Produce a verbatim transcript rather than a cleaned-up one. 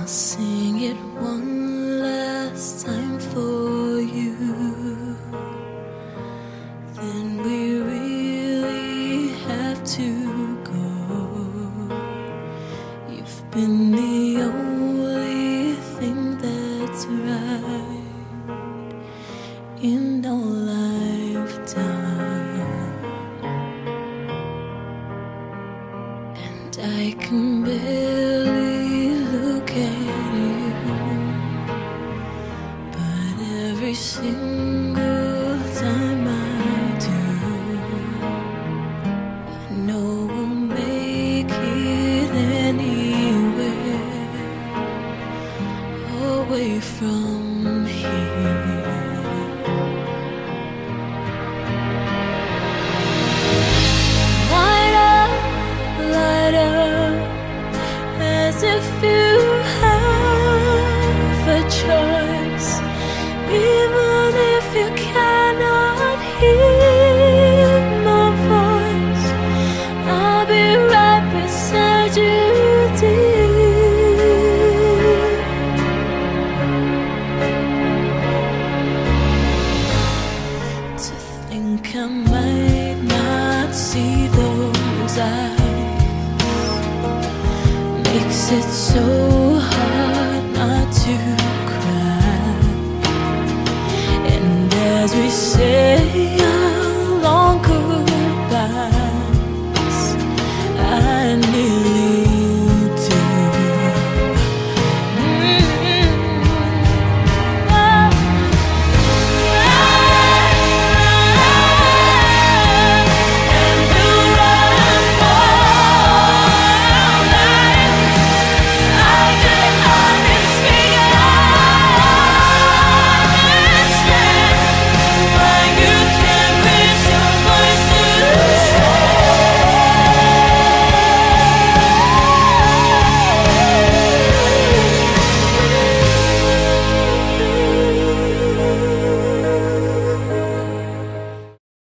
sing it one last time for you. Then we really have to go. You've been the only thing that's right in our lifetime, and I can barely look at you, but every single time I do, I know we'll make it anywhere away from here. Light up, light up, as if you have a choice, even if you cannot hear my voice. I'll be right beside you, dear. To think I might not see those eyes makes it so hard not to cry. And as we say